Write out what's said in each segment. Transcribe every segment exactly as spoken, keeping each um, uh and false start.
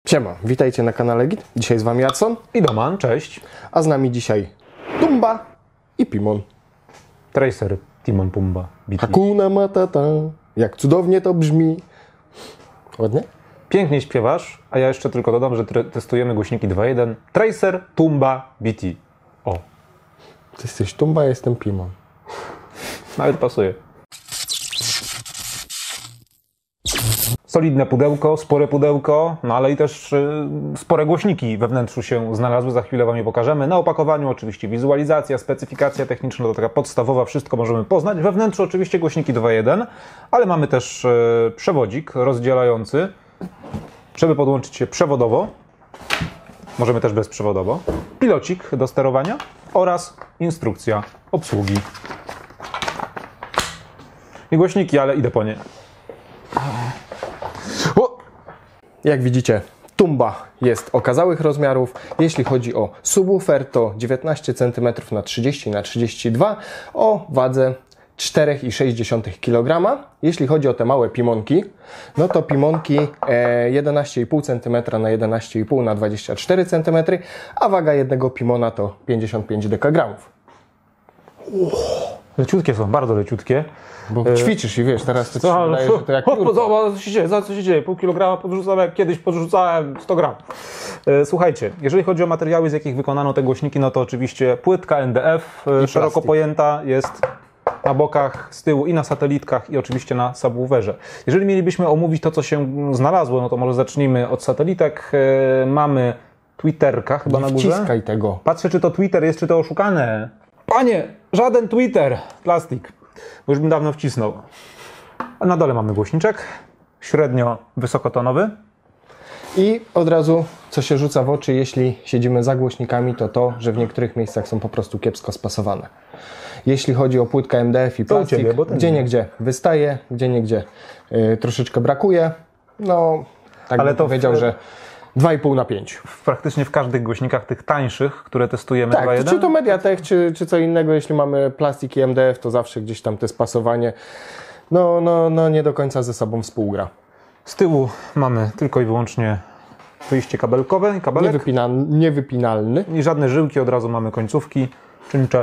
Siema, witajcie na kanale Git. Dzisiaj z Wami Jadson i Doman, cześć. A z nami dzisiaj Tumba i Pimon. Tracer, Timon, Pumba, B T. Hakuna Matata, jak cudownie to brzmi. Ładnie? Pięknie śpiewasz, a ja jeszcze tylko dodam, że testujemy głośniki dwa jeden. Tracer, Tumba, B T. O. Ty jesteś Tumba, ja jestem Pimon. Nawet pasuje. Solidne pudełko, spore pudełko, no ale i też y, spore głośniki we wnętrzu się znalazły, za chwilę Wam je pokażemy. Na opakowaniu oczywiście wizualizacja, specyfikacja techniczna, to taka podstawowa, wszystko możemy poznać. We wnętrzu oczywiście głośniki dwa jeden, ale mamy też y, przewodzik rozdzielający, żeby podłączyć się przewodowo, możemy też bezprzewodowo, pilocik do sterowania oraz instrukcja obsługi. I głośniki, ale idę po nie. O! Jak widzicie, Tumba jest okazałych rozmiarów. Jeśli chodzi o subwoofer, to dziewiętnaście centymetrów na trzydzieści na trzydzieści dwa o wadze cztery przecinek sześć kilograma. Jeśli chodzi o te małe Pimonki, no to Pimonki e, jedenaście i pół centymetra na jedenaście i pół na dwadzieścia cztery centymetry, a waga jednego Pimona to pięćdziesiąt pięć dekagramów. Leciutkie są, bardzo leciutkie. Bo ćwiczysz i wiesz, teraz to ci Co, wydaje, że to jak piórko. Zobacz, co się dzieje, za co się dzieje. Pół kilograma podrzucam, jak kiedyś podrzucałem sto gramów. Słuchajcie, jeżeli chodzi o materiały, z jakich wykonano te głośniki, no to oczywiście płytka N D F, I szeroko plastik. pojęta, jest na bokach, z tyłu i na satelitkach i oczywiście na subwooferze. Jeżeli mielibyśmy omówić to, co się znalazło, no to może zacznijmy od satelitek. Mamy Twitterka chyba Nie na górze. wciskaj tego. Patrzę, czy to Twitter jest, czy to oszukane. Panie, żaden Twitter, plastik. Bo już bym dawno wcisnął. A na dole mamy głośniczek, średnio wysokotonowy. I od razu, co się rzuca w oczy, jeśli siedzimy za głośnikami, to to, że w niektórych miejscach są po prostu kiepsko spasowane. Jeśli chodzi o płytkę M D F i To u plastik, ciebie, bo ten gdzie nie. niegdzie wystaje, gdzie niegdzie yy, troszeczkę brakuje. No, tak Ale bym to powiedział, w- że dwa i pół na pięć. Praktycznie w każdych głośnikach tych tańszych, które testujemy dwa Tak, jeden. czy to Mediatek, czy, czy co innego, jeśli mamy plastik i M D F, to zawsze gdzieś tam te spasowanie no, no, no nie do końca ze sobą współgra. Z tyłu mamy tylko i wyłącznie wyjście kabelkowe i kabelek. Niewypina- niewypinalny. I żadne żyłki, od razu mamy końcówki, czyncze.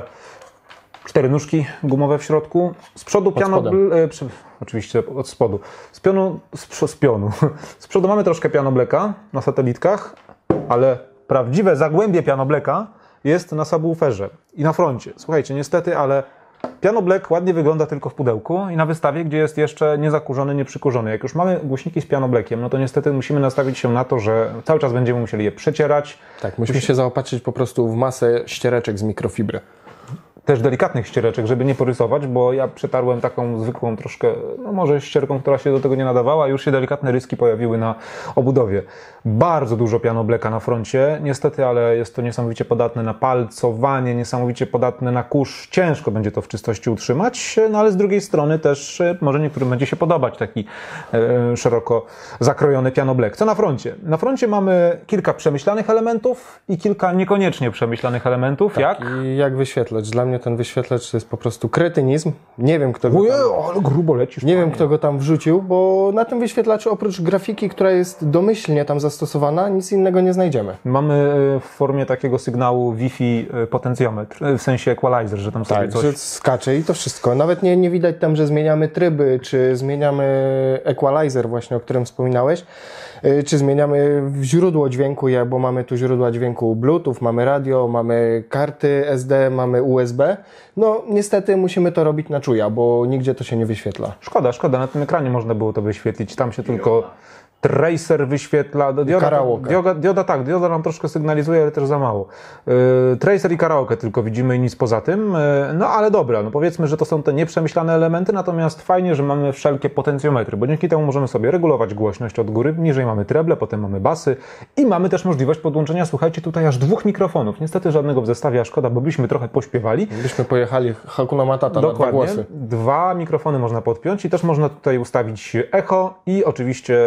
Cztery nóżki gumowe w środku. Z przodu piano... spodem. E, przy, oczywiście od spodu. Z pionu... Z, przo- z pionu. Z przodu mamy troszkę piano blacka na satelitkach, ale prawdziwe zagłębie piano blacka jest na subwooferze i na froncie. Słuchajcie, niestety, ale piano black ładnie wygląda tylko w pudełku i na wystawie, gdzie jest jeszcze niezakurzony, nieprzykurzony. Jak już mamy głośniki z piano blackiem, no to niestety musimy nastawić się na to, że cały czas będziemy musieli je przecierać. Tak, musimy się zaopatrzyć po prostu w masę ściereczek z mikrofibry. Też delikatnych ściereczek, żeby nie porysować, bo ja przetarłem taką zwykłą troszkę, no może ścierką, która się do tego nie nadawała, już się delikatne ryski pojawiły na obudowie. Bardzo dużo piano blacka na froncie, niestety, ale jest to niesamowicie podatne na palcowanie, niesamowicie podatne na kurz. Ciężko będzie to w czystości utrzymać, no ale z drugiej strony też e, może niektórym będzie się podobać taki e, szeroko zakrojony piano black. Co na froncie? Na froncie mamy kilka przemyślanych elementów i kilka niekoniecznie przemyślanych elementów, jak? I jak wyświetlacz? Dla mnie ten wyświetlacz to jest po prostu kretynizm. Nie wiem, kto go Ojej, tam, ale grubo lecisz. nie wiem, panie. kto go tam wrzucił, bo na tym wyświetlaczu oprócz grafiki, która jest domyślnie tam zastosowana, nic innego nie znajdziemy. Mamy e, w formie takiego sygnału Wi-Fi e, potencjometr, e, w sensie equalizer, że tam sobie Tak, coś... że skacze i to wszystko. Nawet nie, nie widać tam, że zmieniamy tryby, czy zmieniamy equalizer właśnie, o którym wspominałeś, yy, czy zmieniamy źródło dźwięku, ja- bo mamy tu źródła dźwięku Bluetooth, mamy radio, mamy karty S D, mamy U S B. No niestety musimy to robić na czuja, bo nigdzie to się nie wyświetla. Szkoda, szkoda, na tym ekranie można było to wyświetlić, tam się tylko tracer wyświetla. Dioda, karaoke. Dioda, dioda tak, dioda nam troszkę sygnalizuje, ale też za mało. Yy, tracer i karaoke tylko widzimy i nic poza tym. Yy, no ale dobra, no powiedzmy, że to są te nieprzemyślane elementy, natomiast fajnie, że mamy wszelkie potencjometry, bo dzięki temu możemy sobie regulować głośność od góry, niżej mamy treble, potem mamy basy i mamy też możliwość podłączenia, słuchajcie, tutaj aż dwóch mikrofonów. Niestety żadnego w zestawie, a szkoda, bo byśmy trochę pośpiewali. Byśmy pojechali Hakuna Matata na dwa Dokładnie. głosy. Dwa mikrofony można podpiąć i też można tutaj ustawić echo i oczywiście głośność.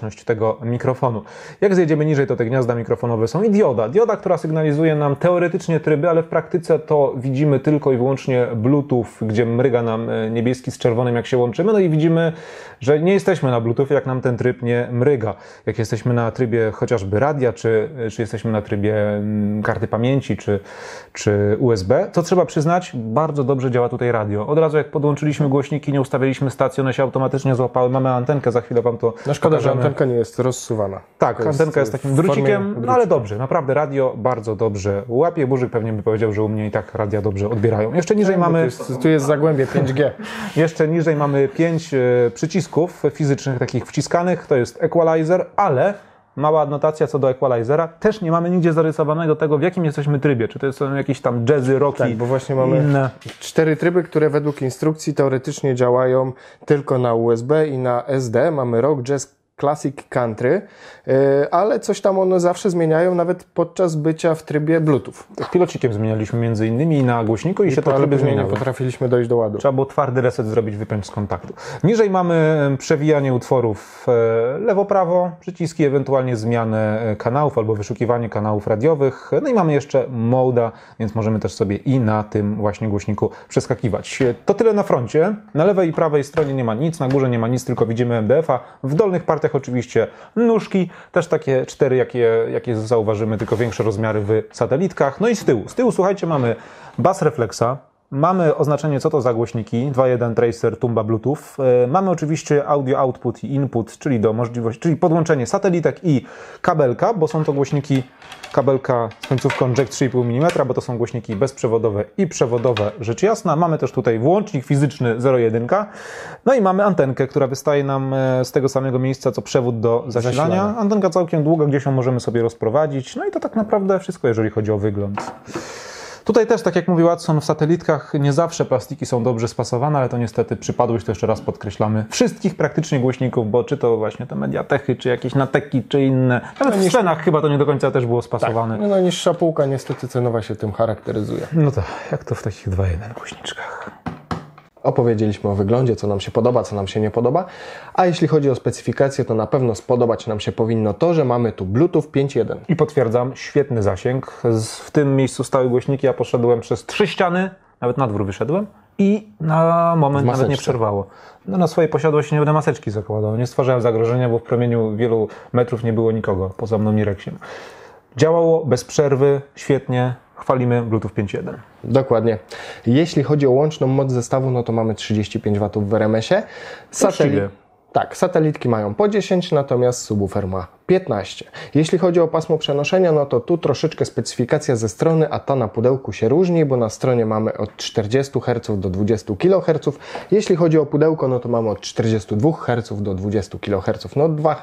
głośność tego mikrofonu. Jak zjedziemy niżej, to te gniazda mikrofonowe są i dioda. Dioda, która sygnalizuje nam teoretycznie tryby, ale w praktyce to widzimy tylko i wyłącznie Bluetooth, gdzie mryga nam niebieski z czerwonym, jak się łączymy. No i widzimy, że nie jesteśmy na Bluetoothie, jak nam ten tryb nie mryga. Jak jesteśmy na trybie chociażby radia, czy, czy jesteśmy na trybie karty pamięci, czy, czy U S B, to trzeba przyznać, bardzo dobrze działa tutaj radio. Od razu jak podłączyliśmy głośniki, nie ustawiliśmy stacji, one się automatycznie złapały. Mamy antenkę, za chwilę wam to No szkoda, pokażemy. że antenka nie jest rozsuwana. Tak, To antenka jest takim w formie drucikiem, no drucika. ale dobrze, naprawdę radio bardzo dobrze łapie. Burzyk pewnie by powiedział, że u mnie i tak radia dobrze odbierają. Jeszcze niżej Tu mamy... jest, tu jest zagłębie pięć G. Jeszcze niżej mamy pięć e, przycisków fizycznych, takich wciskanych, to jest equalizer, ale mała adnotacja co do equalizera, też nie mamy nigdzie zarysowanego tego, w jakim jesteśmy trybie, czy to są jakieś tam jazzy, rocki, Tak, bo właśnie mamy inne. cztery tryby, które według instrukcji teoretycznie działają tylko na U S B i na S D. Mamy rock, jazz, classic, country, yy, ale coś tam one zawsze zmieniają, nawet podczas bycia w trybie Bluetooth. Pilocikiem zmienialiśmy między innymi na głośniku i, I się to, to ale tryby później nie zmieniały. potrafiliśmy dojść do ładu. Trzeba było twardy reset zrobić, wypiąć z kontaktu. Niżej mamy przewijanie utworów lewo-prawo, przyciski, ewentualnie zmianę kanałów albo wyszukiwanie kanałów radiowych. No i mamy jeszcze moda, więc możemy też sobie i na tym właśnie głośniku przeskakiwać. To tyle na froncie. Na lewej i prawej stronie nie ma nic, na górze nie ma nic, tylko widzimy M D F-a. W dolnych partiach oczywiście nóżki, też takie cztery, jakie, jakie zauważymy, tylko większe rozmiary w satelitkach. No i z tyłu. Z tyłu, słuchajcie, mamy bas reflexa. Mamy oznaczenie, co to za głośniki, dwa jeden Tracer, Tumba, Bluetooth. Yy, mamy oczywiście audio output i input, czyli do możliwości, czyli podłączenie satelitek i kabelka, bo są to głośniki kabelka z końcówką jack trzy i pół milimetra, bo to są głośniki bezprzewodowe i przewodowe, rzecz jasna. Mamy też tutaj włącznik fizyczny zero jeden. No i mamy antenkę, która wystaje nam z tego samego miejsca, co przewód do zasilania. Zasilania. Antenka całkiem długa, gdzieś ją możemy sobie rozprowadzić. No i to tak naprawdę wszystko, jeżeli chodzi o wygląd. Tutaj też, tak jak mówił Watson, w satelitkach nie zawsze plastiki są dobrze spasowane, ale to niestety przypadłość, to jeszcze raz podkreślamy, wszystkich praktycznie głośników, bo czy to właśnie te Mediatechy, czy jakieś Nateki, czy inne. Nawet w scenach chyba to nie do końca też było spasowane. No najniższa półka niestety cenowa się tym charakteryzuje. No tak, jak to w takich dwa jeden głośniczkach. Opowiedzieliśmy o wyglądzie, co nam się podoba, co nam się nie podoba, a jeśli chodzi o specyfikację, to na pewno spodobać nam się powinno to, że mamy tu Bluetooth pięć jeden. I potwierdzam, świetny zasięg. Z- W tym miejscu stały głośniki, ja poszedłem przez trzy ściany, nawet na dwór wyszedłem i na moment nawet nie maseczce. przerwało. No, na swojej posiadłości nie będę maseczki zakładał, nie stwarzałem zagrożenia, bo w promieniu wielu metrów nie było nikogo, poza mną i Reksiem. Działało bez przerwy, świetnie, chwalimy Bluetooth pięć jeden. Dokładnie. Jeśli chodzi o łączną moc zestawu, no to mamy trzydzieści pięć watów w R M S-ie. Uczciwie. Tak, satelitki mają po dziesięć, natomiast subwoofer ma piętnaście. Jeśli chodzi o pasmo przenoszenia, no to tu troszeczkę specyfikacja ze strony, a ta na pudełku się różni, bo na stronie mamy od czterdziestu herców do dwudziestu kiloherców. Jeśli chodzi o pudełko, no to mamy od czterdziestu dwóch herców do dwudziestu kiloherców. No dwa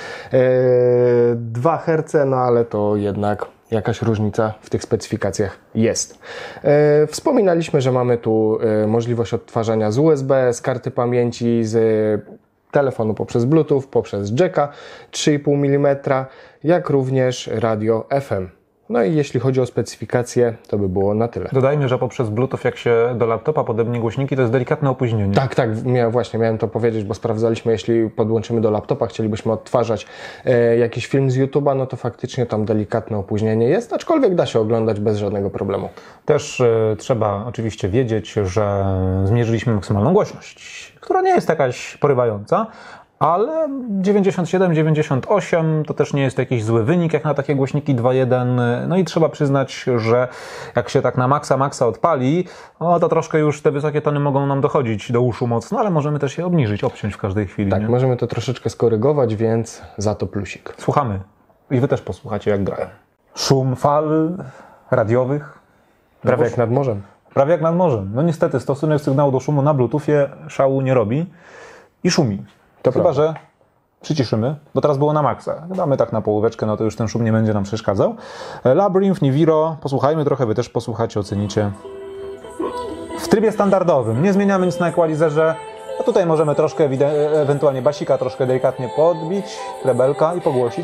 herce, no ale to jednak jakaś różnica w tych specyfikacjach jest. E, wspominaliśmy, że mamy tu e, możliwość odtwarzania z U S B, z karty pamięci, z telefonu poprzez Bluetooth, poprzez jacka trzy i pół milimetra, jak również radio F M. No i jeśli chodzi o specyfikację, to by było na tyle. Dodajmy, że poprzez Bluetooth, jak się do laptopa podebnie głośniki, to jest delikatne opóźnienie. Tak, tak, miałem, właśnie miałem to powiedzieć, bo sprawdzaliśmy, jeśli podłączymy do laptopa, chcielibyśmy odtwarzać e, jakiś film z YouTube'a, no to faktycznie tam delikatne opóźnienie jest, aczkolwiek da się oglądać bez żadnego problemu. Też e, trzeba oczywiście wiedzieć, że zmierzyliśmy maksymalną głośność, która nie jest jakaś porywająca, ale dziewięćdziesiąt siedem dziewięćdziesiąt osiem to też nie jest jakiś zły wynik jak na takie głośniki dwa jeden. No i trzeba przyznać, że jak się tak na maksa maksa odpali, no to troszkę już te wysokie tony mogą nam dochodzić do uszu mocno, ale możemy też je obniżyć, obciąć w każdej chwili. Tak, nie? możemy to troszeczkę skorygować, więc za to plusik. Słuchamy i wy też posłuchacie, jak grają. Szum fal radiowych. Prawie jak nad morzem. Prawie jak nad morzem. No niestety stosunek sygnału do szumu na Bluetoothie szału nie robi i szumi. To Chyba, prawda. że przyciszymy, bo teraz było na maksa. Damy tak na połóweczkę, no to już ten szum nie będzie nam przeszkadzał. Labyrinth, Niviro, posłuchajmy trochę, wy też posłuchacie, ocenicie. W trybie standardowym, nie zmieniamy nic na equalizerze. No tutaj możemy troszkę, ewentualnie basika troszkę delikatnie podbić, trebelka i pogłosić.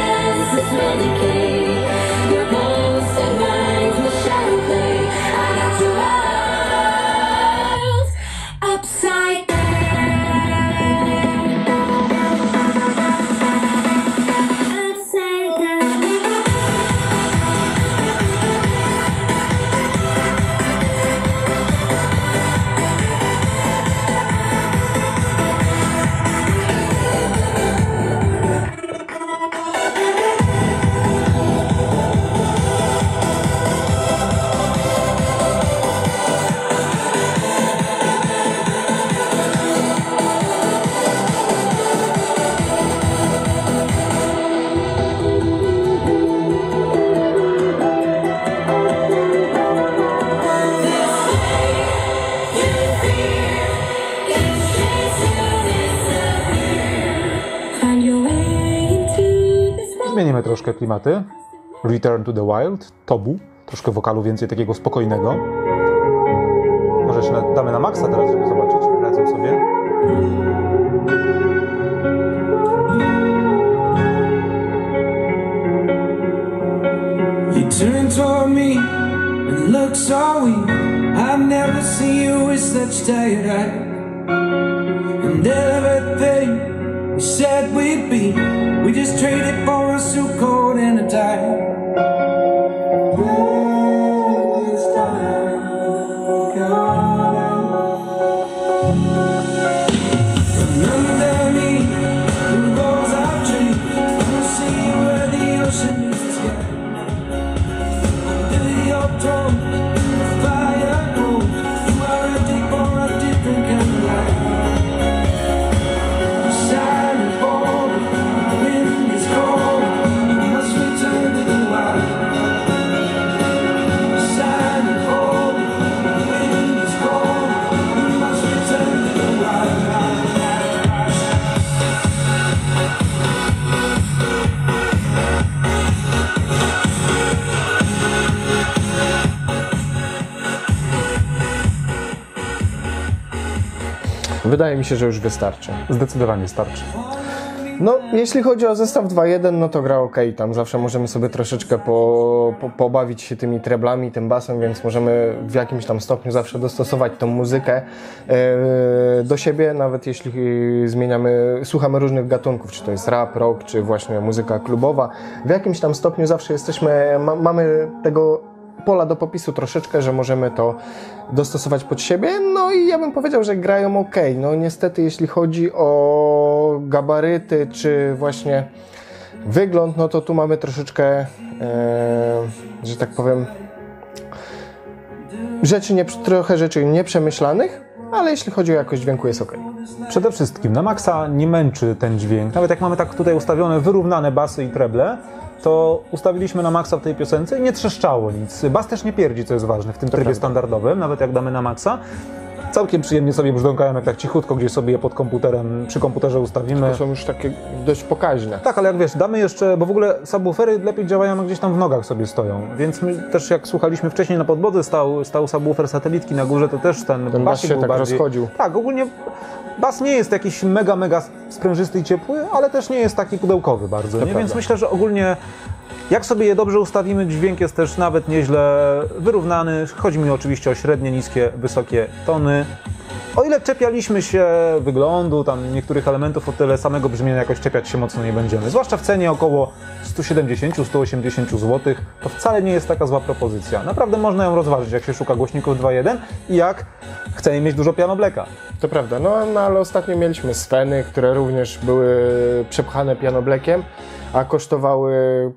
Your ghost and minds will shadow play. I got zmienimy troszkę klimaty. Return to the Wild, Tobu. Troszkę wokalu więcej takiego spokojnego. Może jeszcze na, damy na maksa teraz, żeby zobaczyć. Wracam sobie. You turn toward me and look so weak. I've never seen you with such tired eyes. And everything we said we'd be, we just traded for a suit coat and a tie. This time, and underneath the walls of dreams, we'll see where the ocean meets the sky. Under your throne, the fire grows. You are ready for a different kind of life. Shining forward, the wind is cold. You must return to the wild. Shining forward, the wind is cold. You must return to the wild. Wydaje mi się, że już wystarczy. Zdecydowanie starczy. No, jeśli chodzi o zestaw dwa jeden, no to gra ok. Tam zawsze możemy sobie troszeczkę po, po, pobawić się tymi treblami, tym basem, więc możemy w jakimś tam stopniu zawsze dostosować tą muzykę e, do siebie, nawet jeśli zmieniamy, słuchamy różnych gatunków, czy to jest rap, rock, czy właśnie muzyka klubowa. W jakimś tam stopniu zawsze jesteśmy, ma, mamy tego pola do popisu troszeczkę, że możemy to dostosować pod siebie, no i ja bym powiedział, że grają ok. No niestety, jeśli chodzi o gabaryty, czy właśnie wygląd, no to tu mamy troszeczkę, e, że tak powiem, rzeczy nie, trochę rzeczy nieprzemyślanych, ale jeśli chodzi o jakość dźwięku, jest ok. Przede wszystkim na maksa nie męczy ten dźwięk. Nawet jak mamy tak tutaj ustawione wyrównane basy i treble, to ustawiliśmy na maksa w tej piosence i nie trzeszczało nic. Bas też nie pierdzi, co jest ważne w tym trybie prawda. standardowym, nawet jak damy na maksa. Całkiem przyjemnie sobie brzdąkają, jak tak cichutko gdzieś sobie je pod komputerem, przy komputerze ustawimy. To są już takie dość pokaźne. Tak, ale jak wiesz, damy jeszcze, bo w ogóle subwoofery lepiej działają, jak gdzieś tam w nogach sobie stoją. Więc my też jak słuchaliśmy wcześniej na podłodze, stał, stał subwoofer satelitki na górze, to też ten, Ten bas basik się był tak bardziej... rozchodził. Tak, ogólnie bas nie jest jakiś mega, mega sprężysty i ciepły, ale też nie jest taki pudełkowy bardzo, nie? Więc myślę, że ogólnie jak sobie je dobrze ustawimy, dźwięk jest też nawet nieźle wyrównany. Chodzi mi oczywiście o średnie, niskie, wysokie tony. O ile czepialiśmy się wyglądu, tam niektórych elementów, o tyle samego brzmienia jakoś czepiać się mocno nie będziemy. Zwłaszcza w cenie około sto siedemdziesiąt do stu osiemdziesięciu złotych, to wcale nie jest taka zła propozycja. Naprawdę można ją rozważyć, jak się szuka głośników dwa jeden i jak chce mieć dużo piano blacka. To prawda, no, no ale ostatnio mieliśmy Sveny, które również były przepchane piano blackiem, a kosztowały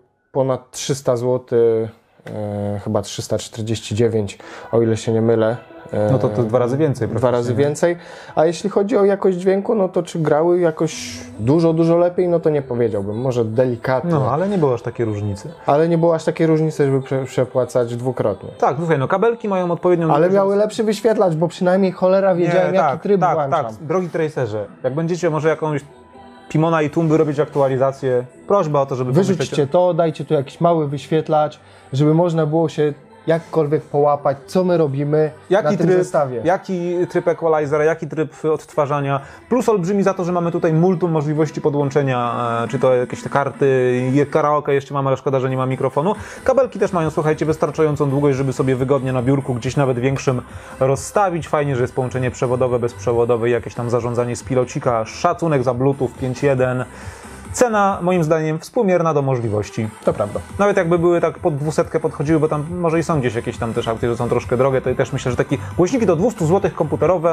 ponad trzysta złotych, e, chyba trzysta czterdzieści dziewięć, o ile się nie mylę. E, No to to dwa razy więcej. Dwa razy więcej. A jeśli chodzi o jakość dźwięku, no to czy grały jakoś dużo, dużo lepiej, no to nie powiedziałbym. Może delikatnie. No, ale nie było aż takiej różnicy. Ale nie było aż takiej różnicy, żeby prze, przepłacać dwukrotnie. Tak, słuchaj, no kabelki mają odpowiednią... Ale miały lepszy wyświetlacz, bo przynajmniej cholera wiedziałem, nie, jaki tak, tryb tak, włączam. tak, drogi tracerze, jak będziecie może jakąś Pimona i Tumby robić aktualizację, prośba o to, żeby Wyrzućcie pomyśleć... to, dajcie tu jakiś mały wyświetlacz, żeby można było się jakkolwiek połapać, co my robimy Jaki na tym tryb, zestawie. jaki tryb equalizera, jaki tryb odtwarzania. Plus olbrzymi za to, że mamy tutaj multum możliwości podłączenia, e, czy to jakieś te karty, karaoke jeszcze mamy, ale szkoda, że nie ma mikrofonu. Kabelki też mają, słuchajcie, wystarczającą długość, żeby sobie wygodnie na biurku, gdzieś nawet większym rozstawić. Fajnie, że jest połączenie przewodowe, bezprzewodowe, jakieś tam zarządzanie z pilocika, szacunek za Bluetooth pięć jeden. Cena, moim zdaniem, współmierna do możliwości. To prawda. Nawet jakby były tak pod dwusetkę podchodziły, bo tam może i są gdzieś jakieś tam też aukcje, że są troszkę drogie, to i też myślę, że takie głośniki do dwieście złotych komputerowe,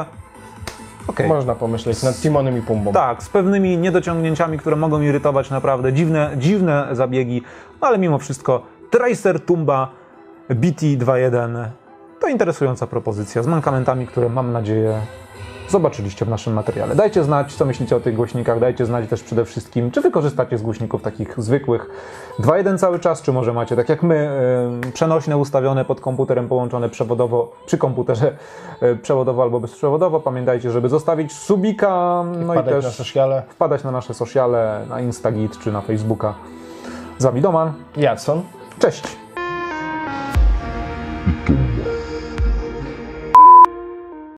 okej. Można pomyśleć nad Timonem i Pumbą. Tak, z pewnymi niedociągnięciami, które mogą irytować naprawdę, dziwne, dziwne zabiegi, no ale mimo wszystko Tracer Tumba B T dwa jeden to interesująca propozycja z mankamentami, które mam nadzieję zobaczyliście w naszym materiale. Dajcie znać, co myślicie o tych głośnikach, dajcie znać też przede wszystkim, czy wy korzystacie z głośników takich zwykłych dwa jeden cały czas, czy może macie, tak jak my, yy, przenośne ustawione pod komputerem, połączone przewodowo, przy komputerze yy, przewodowo albo bezprzewodowo. Pamiętajcie, żeby zostawić subika, no i Wpadać też na sociale. wpadać na nasze sociale, na Instagit czy na Facebooka. Za Widoman. Jadson. Cześć! Tumba.